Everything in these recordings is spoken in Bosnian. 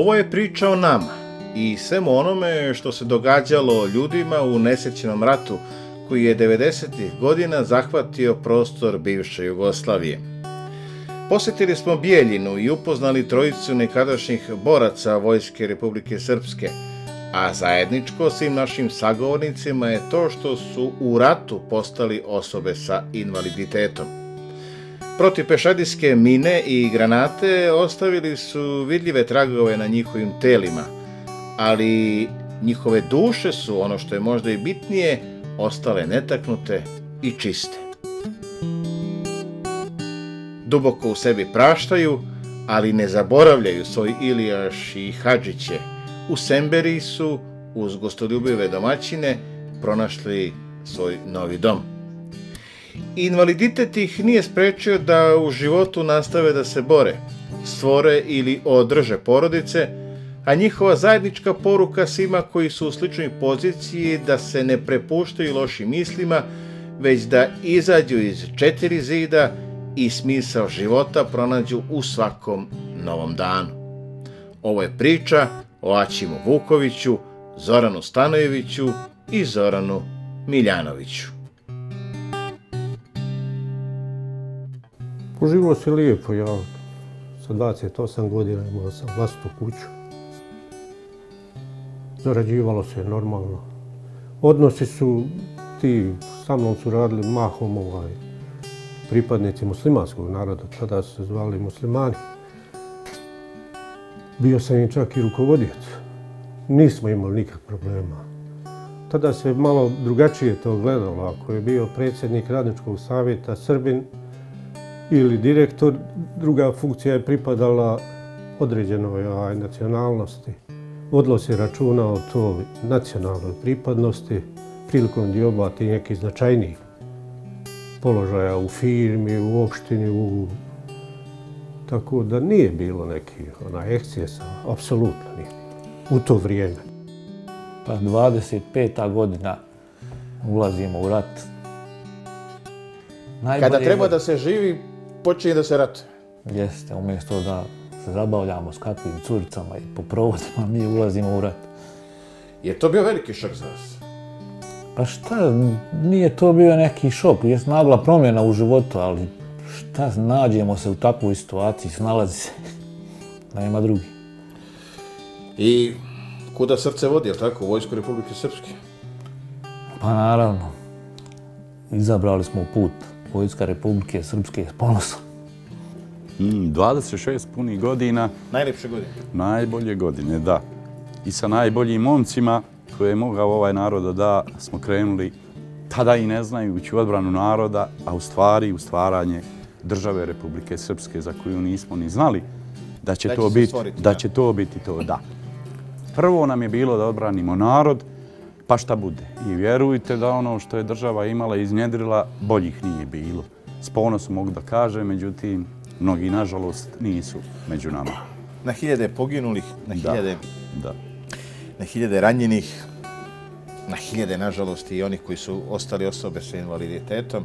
Ovo je priča o nama i svemu onome što se događalo ljudima u nesrećenom ratu koji je 90. godina zahvatio prostor bivše Jugoslavije. Posjetili smo Bijeljinu i upoznali trojicu nekadašnjih boraca Vojske Republike Srpske, a zajedničko svim našim sagovornicima je to što su u ratu postali osobe sa invaliditetom. Protivpešadijske mine i granate ostavili su vidljive tragove na njihovim telima, ali njihove duše su, ono što je možda i bitnije, ostale netaknute i čiste. Duboko u sebi praštaju, ali ne zaboravljaju svoj Ilijaš i Hadžiće. U Semberiji su, uz gostoljubive domaćine, pronašli svoj novi dom. Invaliditet ih nije sprečio da u životu nastave da se bore, stvore ili održe porodice, a njihova zajednička poruka svima koji su u sličnoj poziciji da se ne prepuštaju lošim mislima, već da izađu iz četiri zida i smisao života pronađu u svakom novom danu. Ovo je priča o Aćimu Vukoviću, Zoranu Stanojeviću i Zoranu Miljanoviću. Poživilo se lijepo, ja sa 28 godina imao sam vlastitu kuću. Zarađivalo se normalno. Odnosi su, ti sa mnom su radili mahom pripadnici muslimanskog naroda, tada su se zvali muslimani. Bio sam im čak i rukovodioc. Nismo imali nikak problema. Tada se malo drugačije to gledalo. Ako je bio predsjednik radničkog savjeta Srbin ili direktor, druga funkcija je pripadala određenoj nacionalnosti. Vodilo se računa o toj nacionalnoj pripadnosti prilikom dioba tih nekih značajnijih položaja u firmi, u opštini, tako da nije bilo nekih ekscesa, apsolutno nije u to vrijeme. Pa 25. godina ulazimo u rat. Kada treba da se živi, počinje da se ratuje. Jeste, umjesto da se zabavljamo s kakvim curicama i po provodima, mi ulazimo u rat. Je to bio veliki šok za vas? Pa šta, nije to bio neki šok, je nagla promjena u životu, ali šta, nađemo se u takvoj situaciji, snalazi se, nema drugi. I kuda srce vodi, je li tako, u Vojsku Republike Srpske? Pa naravno, izabrali smo put Vojska Republike Srpske s ponosom. 26 punih godina. Najljepše godine? Najbolje godine, da. I sa najboljim momcima koje je mogao ovaj narod da da, smo krenuli, tada i ne znajući, u odbranu naroda, a u stvari u stvaranje države Republike Srpske, za koju nismo ni znali da će to biti to, da. Prvo nam je bilo da odbranimo narod, pa šta bude. I vjerujte da ono što je država imala i iznjedrila, boljih nije bilo. S ponosom mogu da kažem, međutim, mnogi, nažalost, nisu među nama. Na hiljade poginulih, na hiljade ranjenih, na hiljade, nažalost, i onih koji su ostali osobe sa invaliditetom.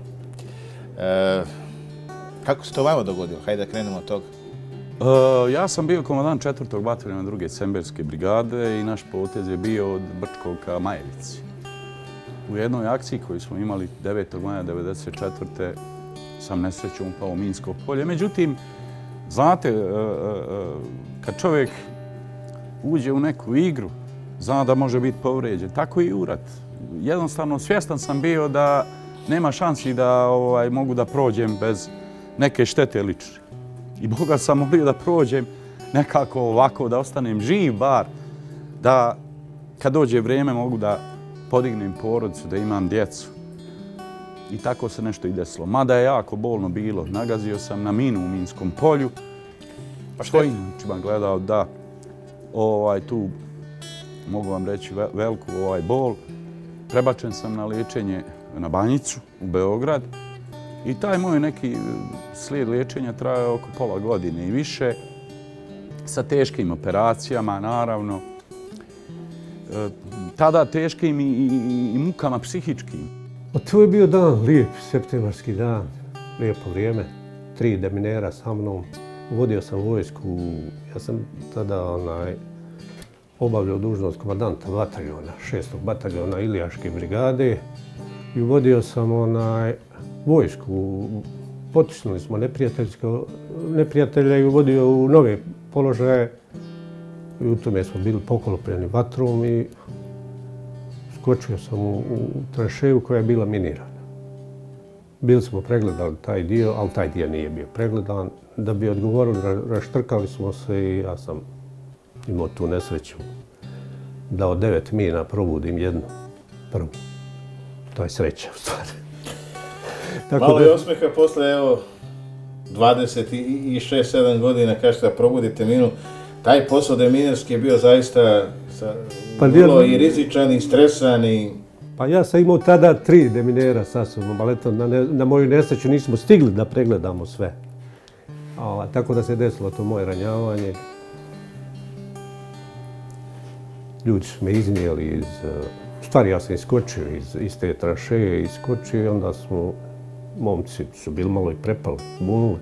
Kako se to vama dogodilo? Hajde da krenemo od toga. Ja sam bio komandant 4. bataljona 2. Semberske brigade i naš potez je bio od Brčkog ka Majevici. U jednoj akciji koju smo imali 9. maja 1994. sam nesrećom upao u minsko polje. Međutim, znate, kad čovjek uđe u neku igru, zna da može biti povrijeđen. Tako i u rat. Jednostavno, svjestan sam bio da nema šansi da mogu da prođem bez neke štete lične. I Boga sam molio da prođem nekako ovako, da ostanem živ bar, da kad dođe vrijeme mogu da podignem porodicu, da imam djecu. I tako se nešto i desilo. Mada je jako bolno bilo. Nagazio sam na minu u minskom polju. Pa svojim očima gledao da tu mogu vam reći veliku bol. Prebačen sam na liječenje na Banjicu u Beograd. I taj moj neki slijed liječenja trajao oko pola godine i više. Sa teškim operacijama, naravno. Tada teškim i mukama psihičkim. To je bio dan, lijep septembarski dan, lijepo vrijeme. 3 deminera sa mnom. Vodio sam vojsku. Ja sam tada obavljao dužnost komandanta bataljona, 6. bataljona Ilijaške brigade i uvodio sam vojsku. Potisnuli smo neprijatelja i uvodio u nove položaje i u tome smo bili pokolopljeni vatrom i skočio sam u tranšeju koja je bila minirana. Bili smo pregledali taj dio, ali taj dio nije bio pregledan. Da bi odgovorili, raštrkali smo se i ja sam imao tu nesreću da od 9 mina probudim jednu prvu. To je sreća u stvari. Malo je osmeha posle, evo, 26-7 godina, kažete da probudite minu. Taj posao deminarski je bio zaista vrlo i rizičan i stresan i... Pa ja sam imao tada 3 deminera sa sobom, ali eto, na moju nesreću nismo stigli da pregledamo sve. Tako da se desilo to moje ranjavanje. Ljudi su me iznijeli iz... U stvari ja sam iskočio iz te tranšeje, iskočio i onda smo... Momci su bili malo i prepali, bunuli.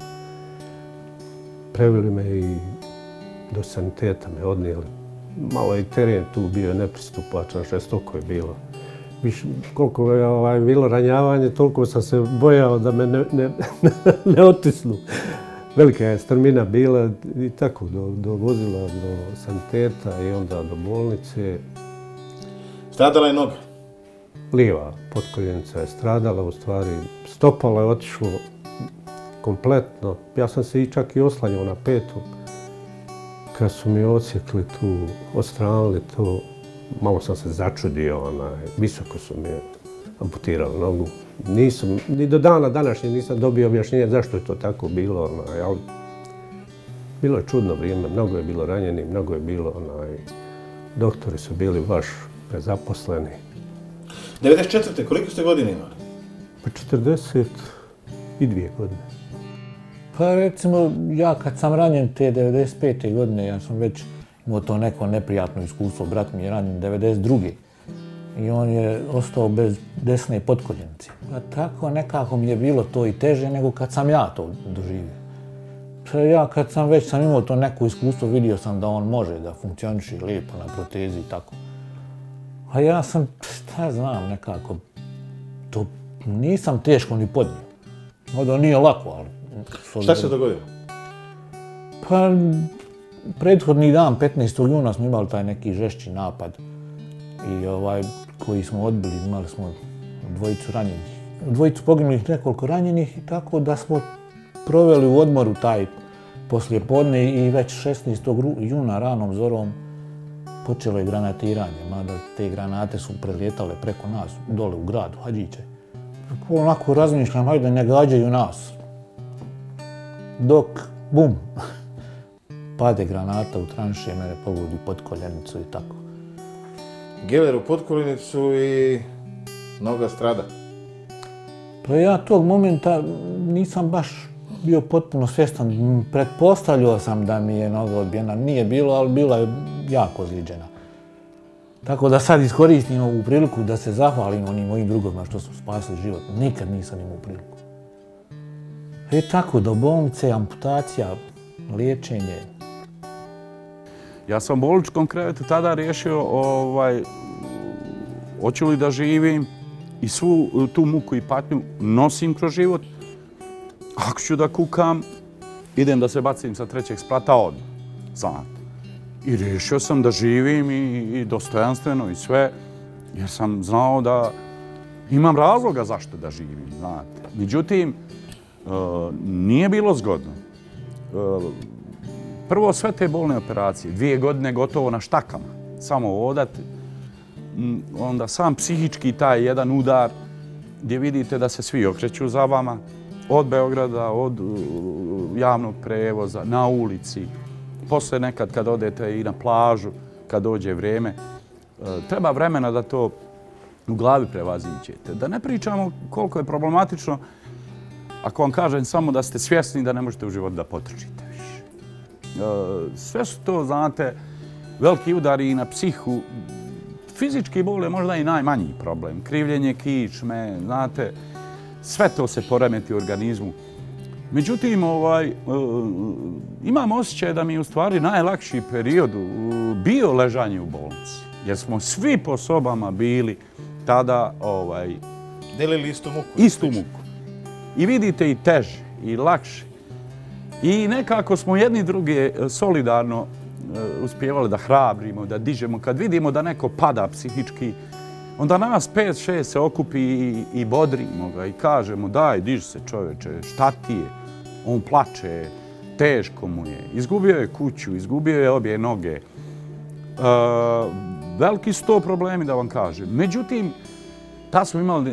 Preveli me i do saniteta me odnijeli. Malo je teren tu bio nepristupačan, žestoko je bilo. Koliko je bilo ranjavanje, toliko sam se bojao da me ne otisnu. Velika je strmina bila i tako do vozila, do saniteta i onda do bolnice. Stradala je noga? Lijeva potkoljenica je stradala, u stvari stopalo je otišlo kompletno. Ja sam se čak i oslanjao na petu. Kad su mi odsjekli tu, odstranili to, malo sam se začudio, visoko su mi amputirali nogu. Ni do dana današnje nisam dobio objašnjenje zašto je to tako bilo, ali bilo je čudno vrijeme, mnogo je bilo ranjeni, mnogo je bilo, doktori su bili baš prezaposleni. 94. koliko ste godine imali? Pa 42 godine. Pa recimo, ja kad sam ranjen te 95. godine, ja sam već imao to neko neprijatno iskustvo. Brat mi je ranjen 92. I on je ostao bez desne potkoljenice. Pa tako nekako mi je bilo to i teže nego kad sam ja to doživio. Pa ja kad sam već imao to neko iskustvo, vidio sam da on može da funkcioniše lijepo na protezi i tako. A ja sam, šta znam, nekako, to nisam teško ni podnio. Možda nije lako, ali... Šta se dogodilo? Pa, prethodni dan, 15. juna, smo imali taj neki žešći napad. I koji smo odbili, imali smo 2 ranjenih. 2 poginulih, nekoliko ranjenih, tako da smo proveli u odmoru taj poslijepodne i već 16. juna ranom zorom počelo je granatiranje, mada te granate su prelijetale preko nas, dole u gradu, Hadžiće. Onako razmišljam, hajde ne gađaju nas. Dok, bum, pade granata u tranšije, mene pogodi potkoljenicu i tako. Geler u potkoljenicu i noga strada. Pa ja tog momenta nisam baš bio potpuno svjestan. Pretpostavljao sam da mi je noga odbijena. Nije bilo, ali bila je jako ozlijeđena. Tako da sad iskoristim ovu priliku da se zahvalim onim mojim drugovima što su spasili život. Nikad nisam imao priliku. Tako, do bolnice, amputacija, liječenje. Ja sam u bolničkom krevetu tada riješio hoću li da živim i svu tu muku i patnju nosim kroz život. Ako ću da kukam, idem da se bacim sa 3. sprata odmah. Znate. I riješio sam da živim i dostojanstveno i sve, jer sam znao da imam razloga zašto da živim, znate. Međutim, nije bilo zgodno. Prvo sve te bolne operacije, 2 godine gotovo na štakama, samo odat. Onda sam psihički taj jedan udar gdje vidite da se svi okreću za vama, od Beograda, od javnog prevoza, na ulici. Posle nekad kad odete i na plažu, kad dođe vrijeme, treba vremena da to u glavi prevaziđete. Da ne pričamo koliko je problematično ako vam kažem samo da ste svjesni da ne možete u životu da potrčite više. Sve su to, znate, veliki udari i na psihu. Fizički bol je možda i najmanji problem. Krivljenje kičme, znate, sve to se poremeti u organizmu. Međutim, imam osjećaj da mi je u stvari najlakši period bio ležanje u bolnici. Jer smo svi po sobama bili tada... Delili istu muku. Istu muku. I vidite i teže, i lakše. I nekako smo jedni druge solidarno uspijevali da hrabrimo, da dižemo. Kad vidimo da neko pada psihički, onda nas 5-6 se okupi i bodrimo ga i kažemo daj, diži se čoveče, šta ti je? On plače, teško mu je. Izgubio je kuću, izgubio je obje noge. Veliki su to problemi, da vam kažem. Međutim, tad smo imali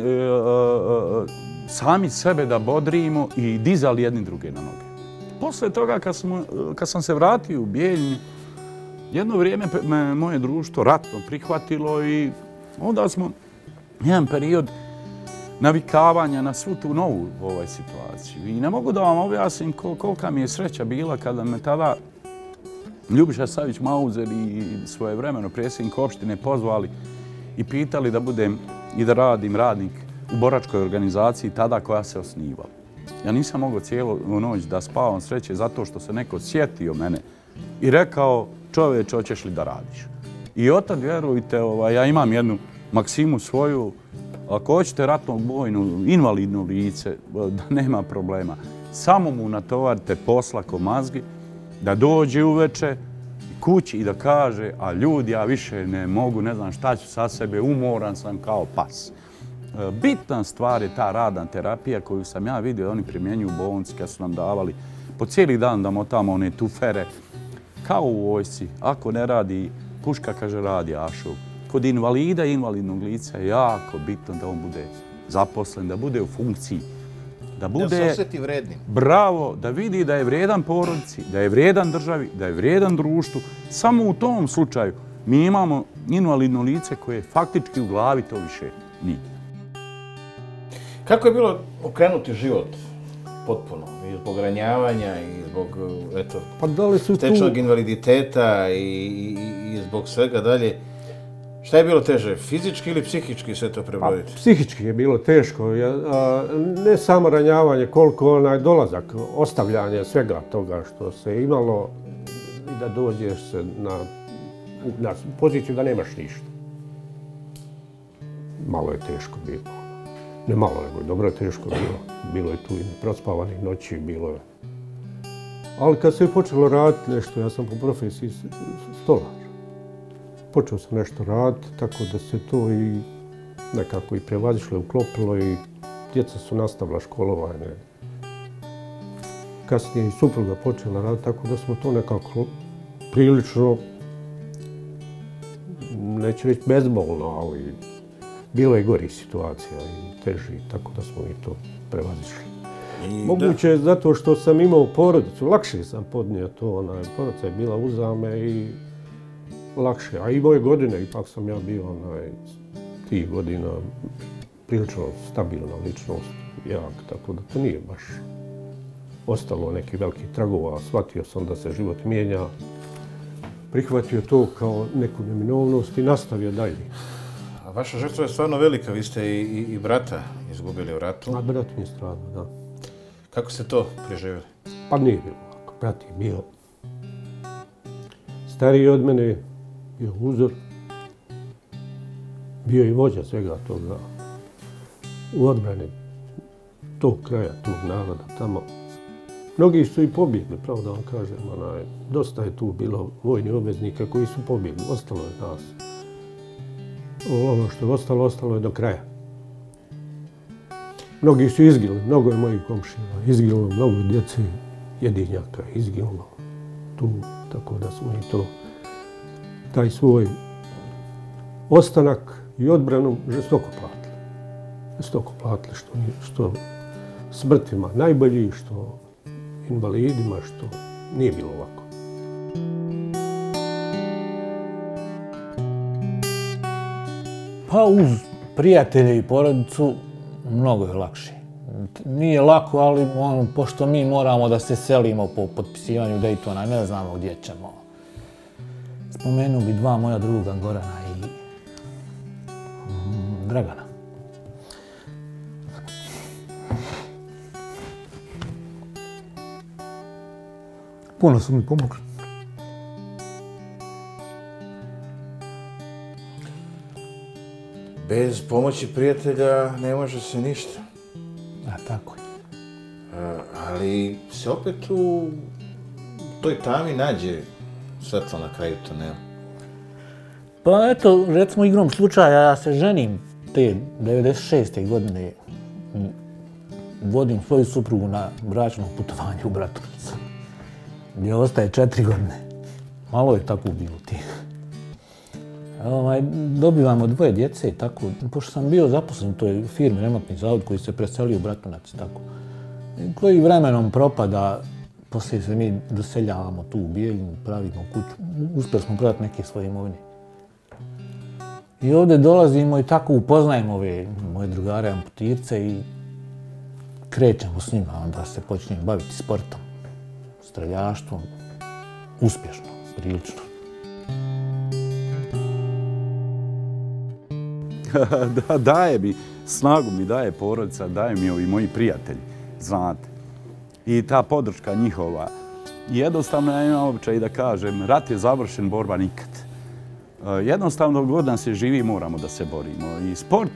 sami sebe da bodrimo i dizali jedni druge na noge. Posle toga, kad sam se vratio u Bijeljinu, jedno vrijeme me moje društvo ratno prihvatilo i onda smo jedan period navikavanja na svu tu novu situaciju. I ne mogu da vam objasnim kolika mi je sreća bila kada me tada Ljubiša Savić Mauzer i svojevremeno predsjednik opštine pozvali i pitali da budem i da radim radnik u boračkoj organizaciji tada koja se osnivala. Ja nisam mogao cijelu noć da spavam sreće zato što se neko sjetio mene i rekao čoveč, hoćeš li da radiš? I otad, vjerujte, ja imam jednu maksimu svoju, ako hoćete ratnog vojnu, invalidno lice, da nema problema. Samo mu natovarite posla ko mazgi, da dođe uveče kući i da kaže a ljudi, ja više ne mogu, ne znam šta ću sa sebe, umoran sam kao pas. Bitna stvar je ta radna terapija koju sam ja vidio da oni primjenjuju u bolnici kad su nam davali po cijeli dan da motamo one tufere. Kao u vojsci, ako ne radi puška, kaže radi ašov. Kod invalida i invalidnog lica je jako bitno da on bude zaposlen, da bude u funkciji. Da se osjeti vrednim. Bravo, da vidi da je vrijedan porodici, da je vrijedan državi, da je vrijedan društvu. Samo u tom slučaju mi imamo invalidno lice koje faktički u glavi to više nije. Kako je bilo okrenuti život potpuno? I zbog ranjavanja, i zbog tečnog invaliditeta i zbog svega dalje. Šta je bilo teže, fizički ili psihički sve to prebroditi? Psihički je bilo teško. Ne samo ranjavanje, koliko onaj dolazak, ostavljanje svega toga što se imalo i da dođeš se na poziciju da nemaš ništa. Malo je teško bilo. Ne malo, nego dobro je teško bilo. Bilo je tu i prospavanih noći, bilo je. Ali kad se je počelo raditi nešto, ja sam po profesiji stolar. Počeo sam nešto raditi, tako da se to i nekako i prevazišlo, uklopilo i djeca su nastavila školovanje. Kasnije i supruga počela raditi, tako da smo to nekako prilično, neću reći bezbolno, ali bilo je gorih situacija i teži, tako da smo i to prevazišli. Moguće je zato što sam imao porodicu, lakše sam podnio to, porodica je bila uzame i lakše. A i moje godine, ipak sam ja bio tih godina prilično stabilna ličnost, jak, tako da to nije baš ostalo nekih velikih tragova. Shvatio sam da se život mijenja, prihvatio to kao neku neminovnost i nastavio dalje. A vaša žrtva je stvarno velika, vi ste i brata izgubili u ratu. A brat mi je stradao, da. Kako ste to preživjeli? Pa nije bilo lako. Brat je bio stariji od mene, bio uzor, bio i vođa svega toga u odbrani tog kraja, tog naroda tamo. Mnogi su i pobjegli, pravo da vam kažem, dosta je tu bilo vojnih obveznika koji su pobjegli, ostalo je nas. Ono što je ostalo, ostalo je do kraja. Mnogi su izginuli, mnogo je mojih komšija, izginulo mnogo djece, jedinjaka, izginulo tu, tako da smo i to taj svoj ostanak i odbranu žestoko platili. Žestoko platili što smrtima najbolji, što invalidima, što nije bilo lako. Pa uz prijatelje i porodicu mnogo je lakše. Nije lako, ali pošto mi moramo da se selimo po potpisivanju Daytona, ne znamo gdje ćemo. Spomenuo bi dva moja druga, Gorana i Dragana. Puno su mi pomogli. Bez pomoći prijatelja ne može se ništa. Tako je. Ali se opet u toj tami nađe svetlo na kraju tunela. Pa eto, recimo igrom slučaja, ja se ženim te 96. godine. Vodim svoju suprugu na bračno putovanje u Bratunac, gdje ostaje 4 godine. Malo je tako bilo tih. Dobivamo 2 djece, tako, pošto sam bio zaposlen u toj firmi, remontni zavod koji se preselio u Bratunac, tako, koji vremenom propada, poslije se mi doseljavamo tu u Bijeljinu, pravimo kuću, uspjeli smo prodati neke svoje imovine. I ovdje dolazimo i tako upoznajemo ove moje drugare amputirce i krećemo s njima, onda se počinjem baviti sportom, streljaštvom, uspješno, prilično. Daje mi, snagu mi daje porodica, daje mi ovi moji prijatelji, znate. I ta podrška njihova. Jednostavno ja imam običaj da kažem, rat je završen, borba nikad. Jednostavno god nam se živi moramo da se borimo. I sport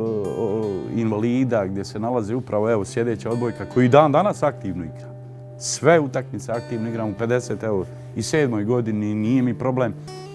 invalida gdje se nalazi upravo evo sjedeća odbojka koji dan danas aktivno igra. Sve utakmice aktivno igram u 57. godini, nije mi problem.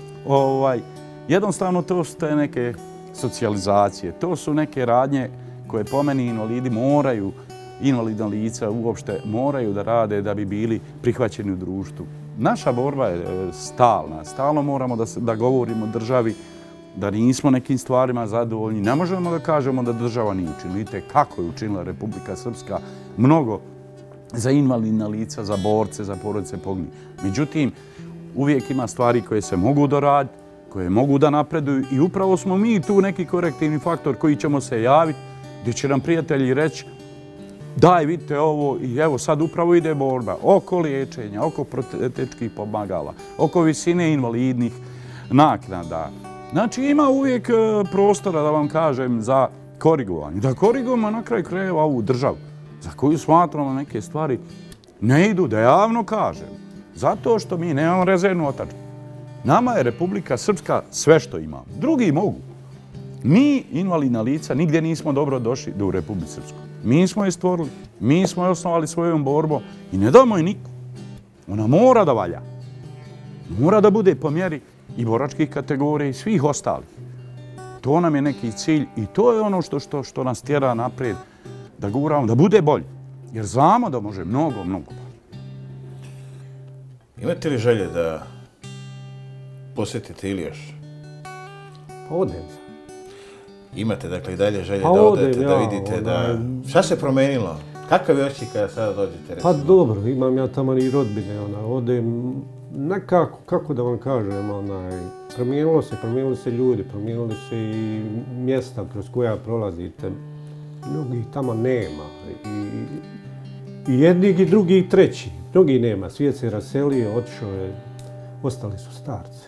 Jednostavno to su te neke socijalizacije, to su neke radnje koje po meni invalidi moraju, invalidna lica uopšte moraju da rade da bi bili prihvaćeni u društvu. Naša borba je stalna. Stalno moramo da govorimo državi da nismo nekim stvarima zadovoljni. Ne možemo da kažemo da država nije učinila. Vidite kako je učinila Republika Srpska mnogo za invalidna lica, za borce, za porodice poginulih. Međutim, uvijek ima stvari koje se mogu doraditi, koje mogu da napreduju i upravo smo mi tu neki korektivni faktor koji ćemo se javiti, gdje će nam prijatelji reći daj, vidite ovo i evo sad upravo ide borba oko liječenja, oko protetičkih pomagala, oko visine invalidnih naknada. Znači ima uvijek prostora, da vam kažem, za korigovanje. Da korigujemo na kraju krajeva ovu državu, za koju smatramo neke stvari ne idu, da javno kažem. Zato što mi nemamo rezervnu otačku. Nama je Republika Srpska sve što imamo. Drugi mogu. Mi, invalidna lica, nigdje nismo dobro došli do Republike Srpske. Mi smo je stvorili, mi smo je osnovali svojom borbom i ne damo je niko. Ona mora da valja. Mora da bude po mjeri i boračkih kategorija i svih ostalih. To nam je neki cilj i to je ono što nas tjera naprijed da guramo, da bude bolje. Jer znamo da može mnogo, mnogo bolje. Imate li želje da posjetite Iljaš? Pa odem. Imate dakle i dalje želje da odete, da vidite da... Šta se promenilo? Kakav je osjećaj kada sada dođete? Pa dobro, imam ja tamo i rodbine, odem nekako, kako da vam kažem, promijenilo se ljudi, promijenili se i mjesta kroz koja prolazite. Mnogih tamo nema. I jednih i drugih i trećih. Mnogih nema. Svijet se raselio, otišao je, ostali su starci.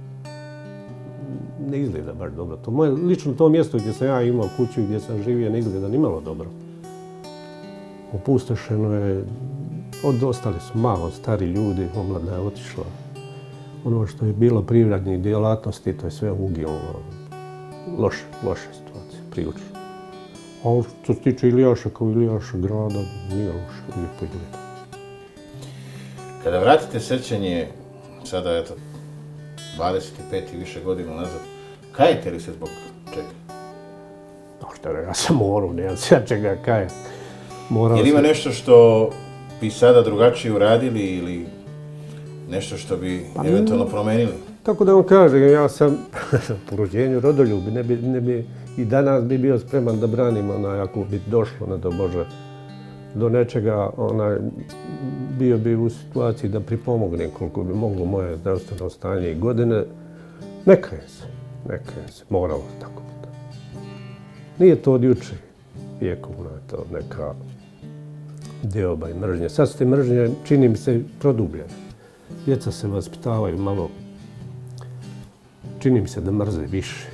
Ne izgleda baš dobro. Lično to mjesto gdje sam ja imao kuću i gdje sam živio ne izgleda nimalo dobro. Opustošeno je, ostali su malo stari ljudi, omladina je otišla. Ono što je bilo privrednih djelatnosti, to je sve uginulo. Loša situacija, prilično. A ovo što se tiče Iljaša kao Iljaša grada, nije loše, lijepo izgleda. Kada vratite sjećanje, sada eto, 25 i više godina nazad, kajete li se zbog čega? Ja sam morao, nemam se ja čega kajem. Jel ima nešto što bi sada drugačije uradili ili nešto što bi eventualno promenili? Tako da vam kažem, ja sam po rođenju rodoljubi, ne bi i danas bi bio spreman da branim, ako bi došlo, ne do Bože, do nečega, bio bi u situaciji da pripomognem koliko bi moglo moje zdravstveno stanje i godine. Ne kajem se, moralo tako biti. Nije to od juče, vjekovno je to neka dioba i mržnje. Sad su te mržnje, čini mi se, produbljene. Djeca se vaspitavaju malo, čini mi se da mrze više.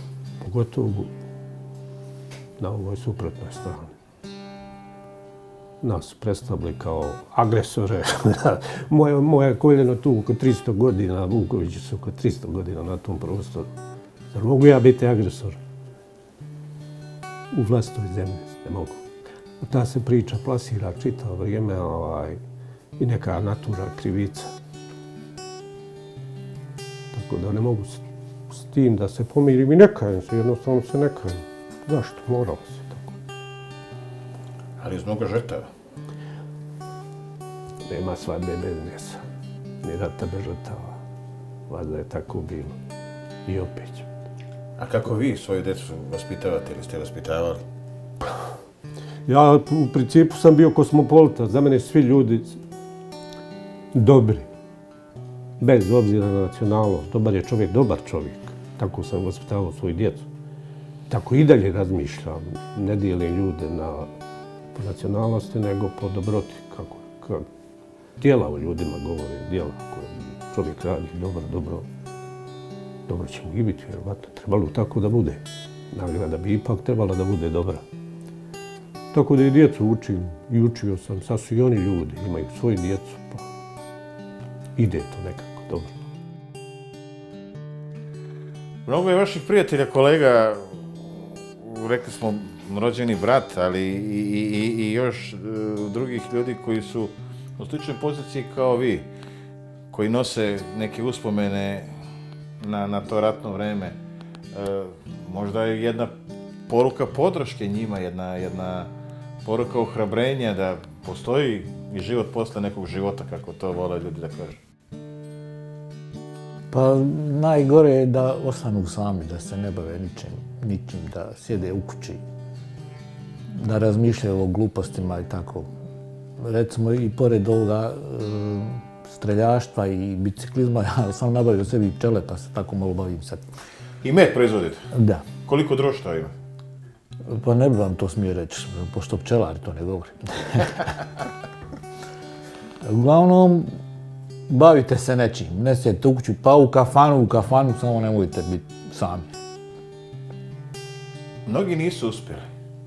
Pogotovo na ovoj suprotnoj strani. nas predstavili kao agresore. Moje koljeno tu oko 300 godina, Vukovići su oko 300 godina na tom prostoru. Zar mogu ja biti agresor? U vlastitoj zemlji ne mogu. Ta se priča plasira čitavo vrijeme i neka natura krivica. Tako da ne mogu s tim da se pomirim i ne kajem se, jednostavno se ne kajem. Zašto? Moralo se tako. Ali iz mnogo žrtava. Nema svadbe bez mesa, ni rata bez žrtava. Valjda je tako bilo. I opet. A kako vi svoju djecu vaspitavate ili ste vaspitavali? Ja u principu sam bio kosmopolita. Za mene svi ljudi dobri. Bez obzira na nacionalnost. Dobar je čovjek, dobar čovjek. Tako sam vaspitavao svoju djecu. Tako i dalje razmišljam. Ne dijelim ljude po nacionalnosti, nego po dobroti. Kako djela o ljudima govore, djela koje čovjek radi dobro će mu i biti, vjerovatno. Trebalo tako da bude. Nagrada bi ipak trebala da bude dobra. Tako da i djecu učim i učio sam. Sad su i oni ljudi, imaju svoju djecu, pa ide to nekako dobro. Mnogo je vaših prijatelja, kolega, rekli smo rođeni brat, ali i još drugih ljudi koji su u sličnoj poziciji kao vi, koji nose neke uspomene na to ratno vreme. Možda je jedna poruka podrške njima, jedna poruka ohrabrenja da postoji i život posle nekog života, kako to vole ljudi da kažu. Pa najgore je da ostanu sami, da se ne bave ničim, da sjede u kući, da razmišljaju o glupostima i tako. Recimo i pored ovoga streljaštva i biciklizma, ja sam nabavio sebi pčele pa se tako malo bavim sad. I med proizvodite? Da. Koliko društva ima? Pa ne bi vam to smio reći, pošto pčelari to ne govori. Uglavnom, bavite se nečim, ne sjedite u kuću, pa u kafanu, samo nemojte biti sami. Mnogi nisu uspjeli.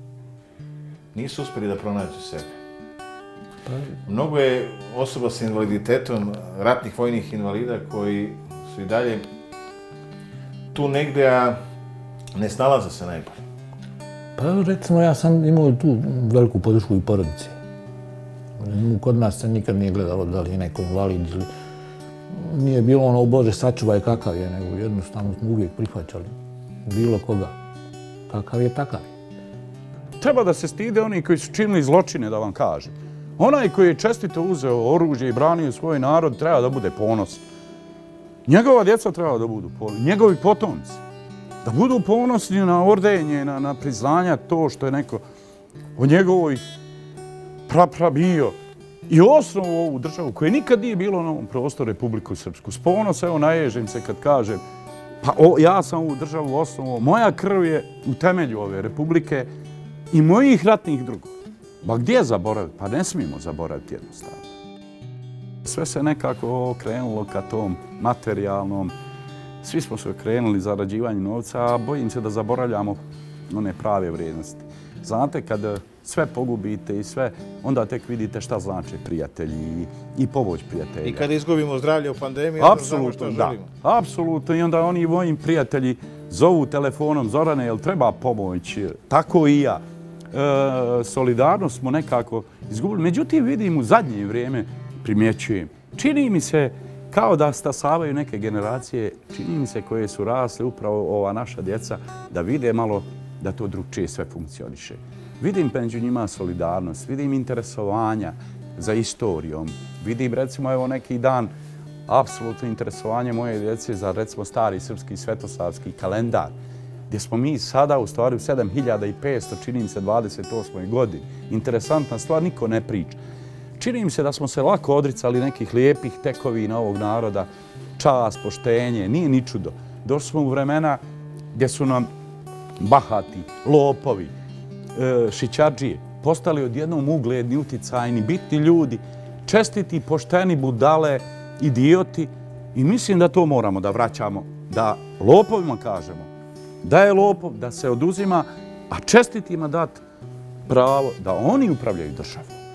Nisu uspjeli da pronađu sebe. Mnogo je osoba s invaliditetom, ratnih vojnih invalida koji su i dalje tu negdje, a ne snalaze se najbolje. Pa recimo ja sam imao tu veliku podršku i porodici. Kod nas se nikad nije gledalo da li je neko invalid ili nije bilo ono, Bože, sačuvaj kakav je, nego jednostavno smo uvijek prihvaćali bilo koga. Kakav je, takav je. Treba da se stide oni koji su činili zločine, da vam kažem. Onaj koji je čestito uzeo oružje i branio svoj narod treba da bude ponosan. Njegova djeca treba da budu ponosni, njegovi potomci. Da budu ponosni na ordenje, na priznanja to što je neko od njegovoj prapra bio i osnovu ovu državu koja nikad nije bilo na ovom prostoru Republiku Srpsku. S ponosa, evo, naježim se kad kažem, pa ja sam ovu državu osnovu, moja krv je u temelju ove republike i mojih ratnih drugova. Ba gdje zaboraviti? Pa ne smijemo zaboraviti jednostavno. Sve se nekako okrenulo ka tom materijalnom. Svi smo se okrenuli zarađivanju novca, a bojim se da zaboravljamo one prave vrijednosti. Znate, kad sve pogubite i sve, onda tek vidite šta znači prijatelji i pomoć prijatelja. I kada izgubimo zdravlje u pandemiji, onda znamo što želimo. Apsolutno. I onda oni moji prijatelji zovu telefonom, Zorane, jel treba pomoć? Tako i ja. Solidarnost smo nekako izgubili. Međutim, vidim u zadnje vrijeme, primjećujem, čini mi se kao da stasavaju neke generacije, čini mi se koje su rasle, upravo ova naša djeca, da vide malo da to drugčije sve funkcioniše. Vidim među njima solidarnost, vidim interesovanja za istorijom, vidim recimo evo neki dan apsolutno interesovanje moje djece za recimo stari srpski svetosavski kalendar, gdje smo mi sada u stvari u 7500, čini mi se 28. godini. Interesantna stvar, niko ne priča. Čini mi se da smo se lako odricali nekih lijepih tekovina ovog naroda, čast, poštenje, nije ni čudo. Došli smo u vremena gdje su nam bahati, lopovi, šićadžije postali odjednom ugledni, uticajni, bitni ljudi, čestiti, pošteni, budale, idioti. I mislim da to moramo da vraćamo, da lopovima kažemo da je lopov, da se oduzima, a čestitima dati pravo da oni upravljaju državom.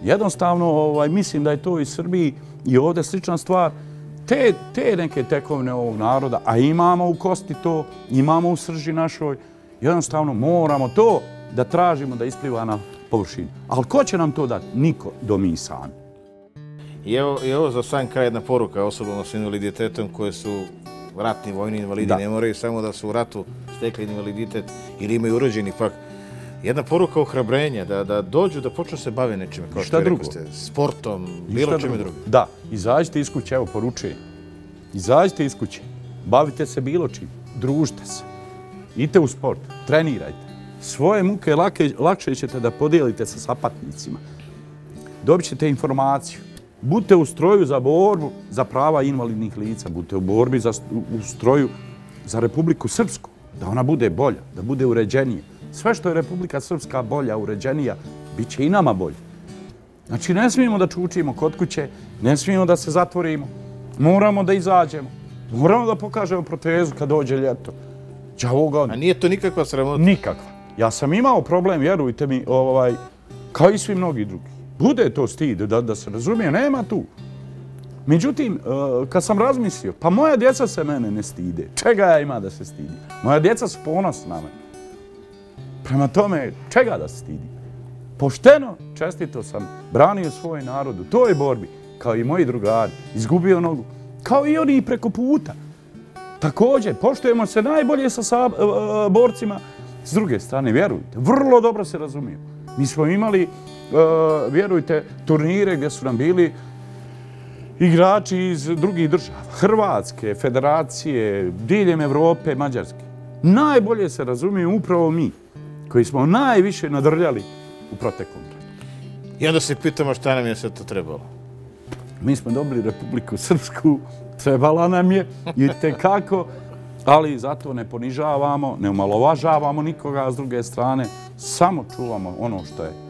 Jednostavno, mislim da je to i Srbiji i ovdje slična stvar. Te neke tekovine ovog naroda, a imamo u kosti to, imamo u srži našoj, jednostavno moramo to da tražimo da ispliva na površinu. Ali ko će nam to dati? Niko, do mi sami. I evo za sam kraj jedna poruka osobama s invaliditetom koje su ratni vojni invalidi, ne moraju samo da su u ratu stekli invaliditet ili imaju urođeni pak. Jedna poruka ohrabrenja, da dođu, da počnu se bave nečime, kao što rekli ste, sportom, bilo čime drugim. Da, izađite iz kuće, evo poručujem. Izađite iz kuće, bavite se bilo čim, družite se, idite u sport, trenirajte. Svoje muke lakše ćete da podijelite sa sapatnicima. Dobit ćete informaciju. Budite u stroju za borbu za prava invalidnih lica, budite u borbi u stroju za Republiku Srpsku, da ona bude bolja, da bude uređenija. Sve što je Republika Srpska bolja, uređenija, bit će i nama bolje. Znači, ne smijemo da čučimo kod kuće, ne smijemo da se zatvorimo, moramo da izađemo, moramo da pokažemo protezu kad dođe ljeto. A nije to nikakva sramota? Nikakva. Ja sam imao problem, vjerujte mi, kao i svi mnogi drugi. Bude to stid, da se razumije, nema tu. Međutim, kad sam razmislio, pa moja djeca se mene ne stide. Čega ja ima da se stidi? Moja djeca su ponosna na mene. Prema tome, čega da se stidi? Pošteno, čestito sam branio svoj narod u toj borbi, kao i moji drugari, izgubio nogu, kao i oni preko puta. Također, poštujemo se najbolje sa borcima. S druge strane, vjerujte, vrlo dobro se razumiju. Mi smo imali, vjerujte, turnire gdje su nam bili igrači iz drugih država. Hrvatske, federacije, diljem Evrope, Mađarske. Najbolje se razumiju upravo mi, koji smo najviše nadrljali u proteklom ratu. I onda se pitamo šta nam je sve to trebalo. Mi smo dobili Republiku Srpsku, trebala nam je i tekako, ali zato ne ponižavamo, ne omalovažavamo nikoga, a s druge strane samo čuvamo ono što je